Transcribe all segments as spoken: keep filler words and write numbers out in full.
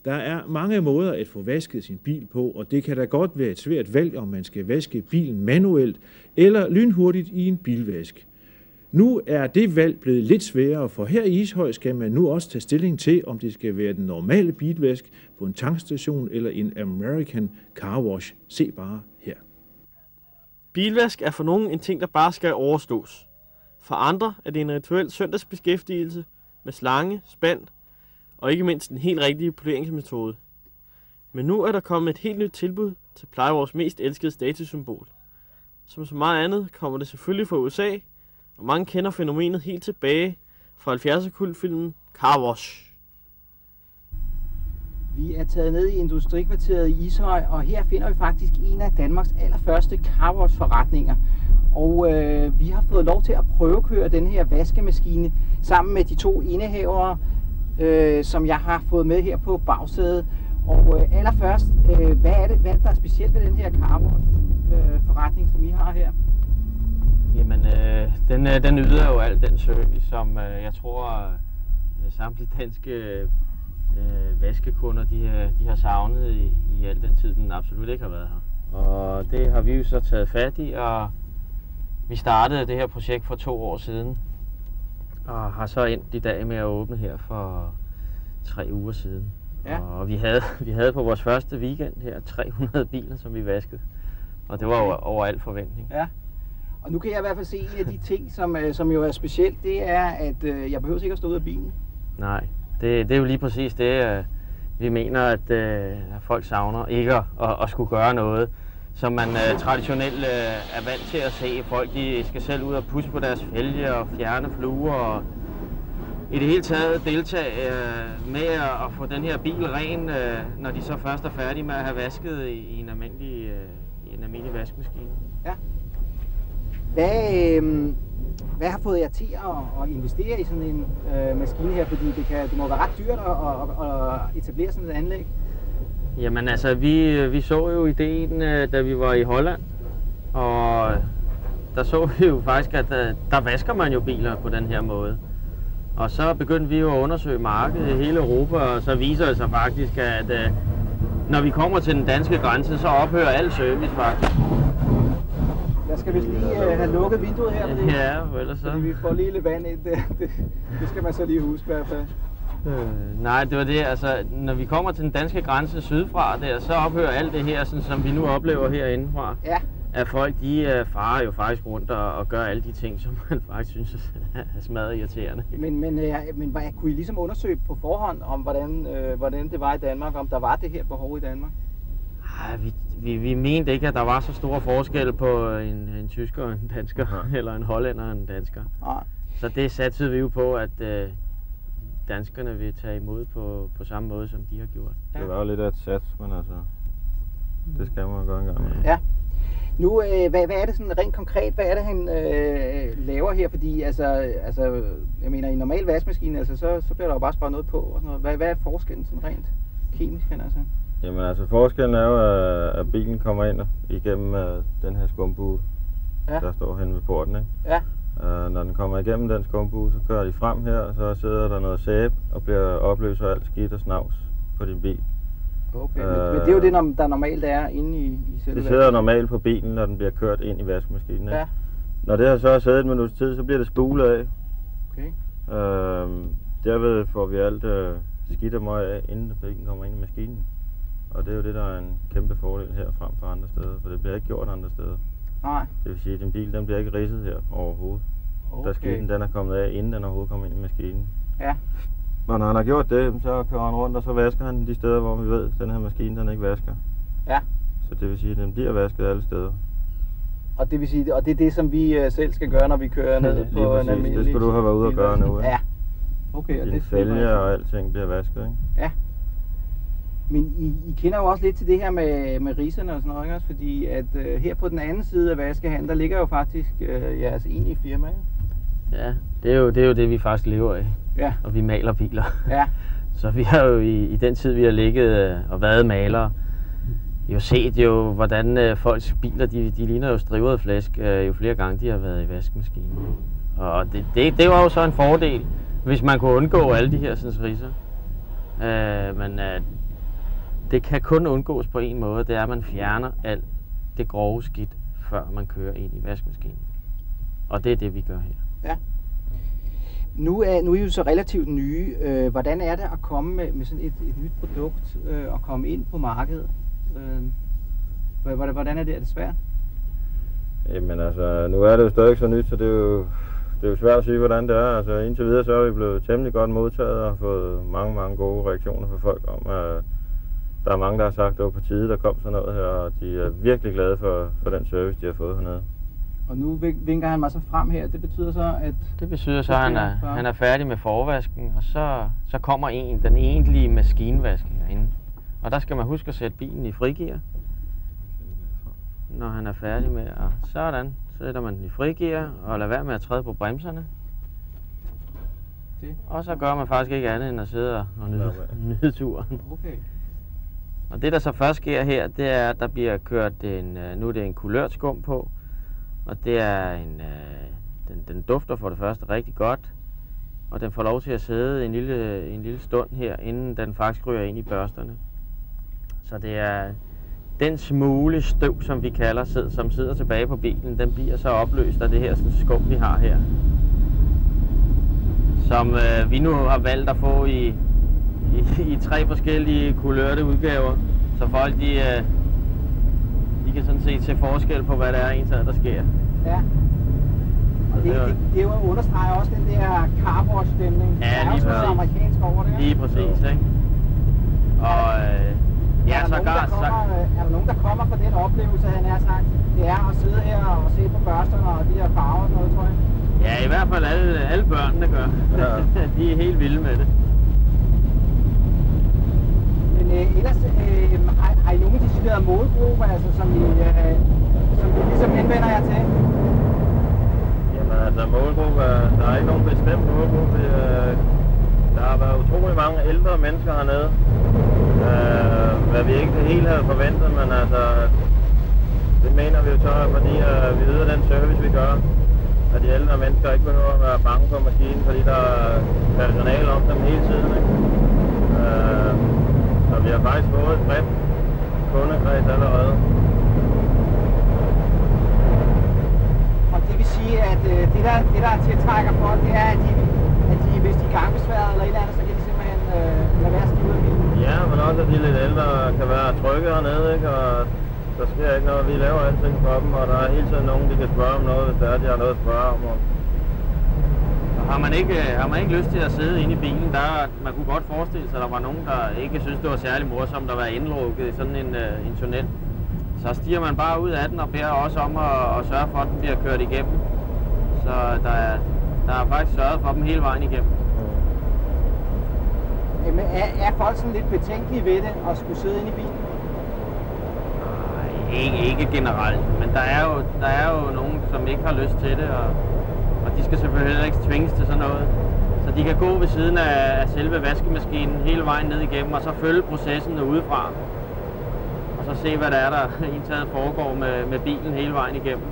Der er mange måder at få vasket sin bil på, og det kan da godt være et svært valg, om man skal vaske bilen manuelt eller lynhurtigt i en bilvask. Nu er det valg blevet lidt sværere, for her i Ishøj skal man nu også tage stilling til, om det skal være den normale bilvask på en tankstation eller en American Car Wash. Se bare her. Bilvask er for nogen en ting, der bare skal overstås. For andre er det en rituel søndagsbeskæftigelse med slange, spand og ikke mindst en helt rigtig poleringsmetode. Men nu er der kommet et helt nyt tilbud til pleje vores mest elskede statussymbol. Som så meget andet kommer det selvfølgelig fra U S A, og mange kender fænomenet helt tilbage fra halvfjerdser-kultfilmen Car Wash. Vi er taget ned i industrikvarteret i Ishøj, og her finder vi faktisk en af Danmarks allerførste Car Wash forretninger. Og øh, vi har fået lov til at prøvekøre den her vaskemaskine sammen med de to indehavere, øh, som jeg har fået med her på bagsædet. Og øh, allerførst, øh, hvad, er det, hvad er det, der er specielt ved den her Car Wash øh, forretning, som I har her? Jamen, øh, den, øh, den yder jo alt den service, som øh, jeg tror øh, samtlige danske øh, vaskekunder de, øh, de har savnet i, i al den tid, den absolut ikke har været her. Og det har vi jo så taget fat i, og vi startede det her projekt for to år siden, og har så endt i dag med at åbne her for tre uger siden. Ja. Og vi havde, vi havde på vores første weekend her tre hundrede biler, som vi vaskede, og det var over, over al forventning. Ja. Og nu kan jeg i hvert fald se en af de ting, som, som jo er specielt, det er, at øh, jeg behøver ikke at stå ud af bilen. Nej, det, det er jo lige præcis det, øh, vi mener, at, øh, at folk savner ikke at, at, at skulle gøre noget, som man øh, traditionelt øh, er vant til at se. Folk de skal selv ud og pusse på deres fælge og fjerne fluer og i det hele taget deltage øh, med at, at få den her bil ren, øh, når de så først er færdige med at have vasket i, i en almindelig, øh, i en almindelig vaskemaskine. Ja. Hvad, øh, hvad har fået jer til at, at investere i sådan en øh, maskine her? Fordi det, kan, det må være ret dyrt at, at, at etablere sådan et anlæg. Jamen altså, vi, vi så jo ideen, da vi var i Holland, og der så vi jo faktisk, at der, der vasker man jo biler på den her måde. Og så begyndte vi jo at undersøge markedet i hele Europa, og så viser det sig faktisk, at når vi kommer til den danske grænse, så ophører al service faktisk. Jeg skal vist lige uh, have lukket vinduet her, fordi, ja, ellers så. Fordi vi får lige lidt vand ind. Det, det, det skal man så lige huske i hvert fald. Øh, nej, det var det. Altså, når vi kommer til den danske grænse sydfra, der, så ophører alt det her, sådan, som vi nu oplever herindefra. Ja. At folk, de uh, farer jo faktisk rundt og, og gør alle de ting, som man faktisk synes er smadret irriterende. Men, men, uh, men hvad, kunne I ligesom undersøge på forhånd, om hvordan, uh, hvordan det var i Danmark, om der var det her behov i Danmark? Ej, vi, vi, vi mente ikke, at der var så store forskel på en, en tysker og en dansker, ja. Eller en hollænder og en dansker. Ja. Så det satsede vi jo på, at uh, danskerne vil tage imod på, på samme måde, som de har gjort. Ja. Det var jo lidt af et sats, men altså, det skal man gøre en gang med. Ja. Nu, øh, hvad, hvad er det sådan rent konkret, hvad er det, han øh, laver her? Fordi, altså, altså, jeg mener, i en normal vaskemaskine, altså, så, så bliver der jo bare sparet noget på og sådan noget. Hvad, hvad er forskellen sådan rent kemisk, kan altså? Jamen altså, forskellen er jo, at bilen kommer ind igennem uh, den her skumbue, ja. Der står hen ved porten, ikke? Ja. Uh, når den kommer igennem den skumbue, så kører de frem her, og så sidder der noget sæbe og bliver opløser alt skidt og snavs på din bil. Okay, uh, men, men det er jo det, der normalt er inde i, i selve det sidder normalt på bilen, når den bliver kørt ind i vaskemaskinen, ikke? Ja. Når det har så siddet et minuts tid, så bliver det spulet af. Okay. Uh, derved får vi alt uh, skidt og møg af, inden bilen kommer ind i maskinen. Og det er jo det, der er en kæmpe fordel her frem for andre steder, for det bliver ikke gjort andre steder. Nej. Det vil sige, at din bil den bliver ikke ridset her overhovedet. Okay. Der skidten den er kommet af, inden den overhovedet kommer ind i maskinen. Ja. Og når han har gjort det, så kører han rundt, og så vasker han de steder, hvor vi ved, at den her maskine den ikke vasker. Ja. Så det vil sige, at den bliver vasket alle steder. Og det vil sige, og det er det, som vi selv skal gøre, når vi kører ned på en almindelig... Det skulle du have været ude og gøre nu, ja. Okay, og din det fælge og alting bliver vasket, ikke? Ja. Men I, I kender jo også lidt til det her med, med riserne og sådan noget, ikke også? Fordi at uh, her på den anden side af vaskehandlen, der ligger jo faktisk uh, jeres egentlige firma, ikke? Ja, det er, jo, det er jo det, vi faktisk lever af. Ja. Og vi maler biler. Ja. Så vi har jo i, i den tid, vi har ligget og været malere, jo set jo, hvordan uh, folks biler, de, de ligner jo strivede flæsk, uh, jo flere gange de har været i vaskemaskinen. Og det, det, det var jo så en fordel, hvis man kunne undgå alle de her sådan, riser. Uh, men uh, det kan kun undgås på en måde, det er, at man fjerner alt det grove skidt, før man kører ind i vaskemaskinen. Og det er det, vi gør her. Ja. Nu er, nu er I jo så relativt nye. Øh, hvordan er det at komme med, med sådan et, et nyt produkt øh, og komme ind på markedet? Øh, hvordan, hvordan er det? Er det svært? Jamen altså, nu er det jo stadig så nyt, så det er jo, det er jo svært at sige, hvordan det er. Altså indtil videre så er vi blevet temmelig godt modtaget og fået mange, mange gode reaktioner fra folk om, at der er mange, der har sagt, at det var på tide, der kom sådan noget her, og de er virkelig glade for, for den service, de har fået hernede. Og nu vinker han mig så frem her. Det betyder så, at... Det betyder så, at han er, han er færdig med forvasken, og så, så kommer en, den egentlige maskinvask herinde. Og der skal man huske at sætte bilen i frigear, når han er færdig med at... Sådan, så sætter man den i frigear og lader være med at træde på bremserne. Det. Og så gør man faktisk ikke andet end at sidde og nyde, nyde turen. Okay. Og det der så først sker her, det er, at der bliver kørt en... Nu er det en kulørt skum på. Og det er en, øh, den, den dufter for det første rigtig godt, og den får lov til at sidde en lille, en lille stund her, inden den faktisk ryger ind i børsterne. Så det er den smule støv, som vi kalder, som sidder tilbage på bilen, den bliver så opløst af det her sådan, skum, vi har her. Som øh, vi nu har valgt at få i, i, i tre forskellige kulørte udgaver, så folk de... Øh, De kan sådan set se forskel på, hvad der er ens der sker. Ja. Og det, det, det understreger også den der carport-stemning. Ja, lige præcis. Der er også amerikansk over det. Lige præcis, ikke? Og øh, ja, er, der så nogen, gar, kommer, så... er der nogen, der kommer fra den oplevelse, han har sagt, det er at sidde her og se på børsterne og de her farver og noget, tror jeg? Ja, i hvert fald alle, alle børnene gør. Ja. De er helt vilde med det. Men øh, ellers, øh, har, har I nogen deciderede målgrupper, altså, som, I, øh, som I ligesom henvender jer til? Jamen altså målgruppe, der er ikke nogen bestemt målgruppe. Øh, der har været utrolig mange ældre mennesker hernede, øh, hvad vi ikke helt havde forventet, men altså, det mener vi jo så, fordi øh, vi yder den service, vi gør, at de ældre mennesker ikke behøver at være bange for maskinen, fordi der er personale om dem hele tiden. Ikke? Øh, Så vi har faktisk fået et bredt kundekreds allerede. Og det vil sige, at øh, det, der, det der tiltrækker folk, det er, at de, at de hvis de er gangbesværet eller et eller andet, så kan de simpelthen øh, lade være at stige ud af bilen. Ja, men også at de lidt ældre kan være trygge hernede, ikke? Og der sker ikke noget. Vi laver alting for dem, og der er hele tiden nogen, de kan spørge om noget, hvis der er, de har noget at spørge om. Har man, ikke, har man ikke lyst til at sidde inde i bilen, der man kunne godt forestille sig, at der var nogen, der ikke synes, det var særlig morsomt at være indlukket i sådan en, uh, en tunnel. Så stiger man bare ud af den og beder også om at, at sørge for, at den bliver kørt igennem. Så der er, der er faktisk sørget for dem hele vejen igennem. Jamen, er, er folk sådan lidt betænkelige ved det at skulle sidde inde i bilen? Nej, ikke, ikke generelt, men der er, jo, der er jo nogen, som ikke har lyst til det. Og Og de skal selvfølgelig ikke tvinges til sådan noget. Så de kan gå ved siden af, af selve vaskemaskinen hele vejen ned igennem, og så følge processen udefra. Og så se, hvad der er, der indtaget foregår med, med bilen hele vejen igennem.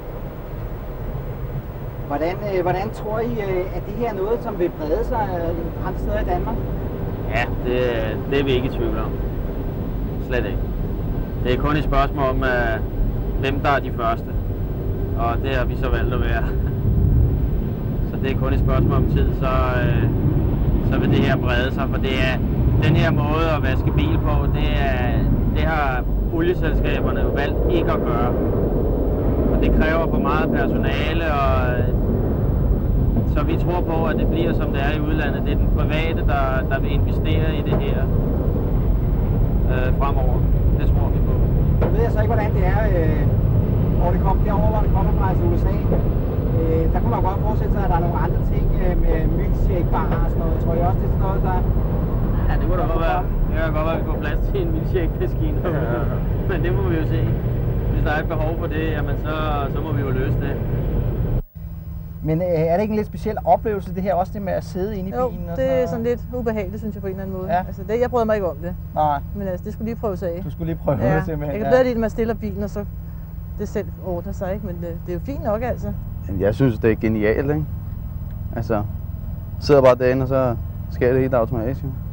Hvordan, øh, hvordan tror I, øh, at det her er noget, som vil brede sig øh, andre steder i Danmark? Ja, det, det er vi ikke i tvivl om. Slet ikke. Det er kun et spørgsmål om, øh, hvem der er de første. Og det har vi så valgt at være. Så det er kun et spørgsmål om tid, så, øh, så vil det her brede sig, for det er den her måde at vaske bil på, det, er, det har olieselskaberne jo valgt ikke at gøre. Og det kræver for meget personale, og, så vi tror på, at det bliver som det er i udlandet. Det er den private, der, der vil investere i det her øh, fremover. Det tror vi på. Jeg ved så ikke, hvordan det er, øh, hvor det kommer derovre, hvor det kommer fra, altså U S A. Øh, der kunne man godt forestille sig, at der er nogle andre ting øh, med milkshake-barer og sådan noget. Tror jeg også, det er sådan noget, der... Ja, det kunne da godt være. Det kan godt være, at vi får plads til en milkshake-maskine. Ja. Men det må vi jo se. Hvis der er et behov for det, jamen så, så må vi jo løse det. Men øh, er det ikke en lidt speciel oplevelse, det her også det med at sidde inde i jo, bilen? Jo, det er sådan lidt ubehageligt, synes jeg på en eller anden måde. Ja. Altså, det, jeg bryder mig ikke om det. Nej. Men altså, det skulle lige prøves af. Du skulle lige prøve ja. det simpelthen. Jeg kan bedre lide, at man stiller bilen, og så det selv ordner sig, ikke? Men det, det er jo fint nok, altså. Jeg synes, det er genialt, ikke? Altså, sidder bare derinde, og så sker det helt automatisk.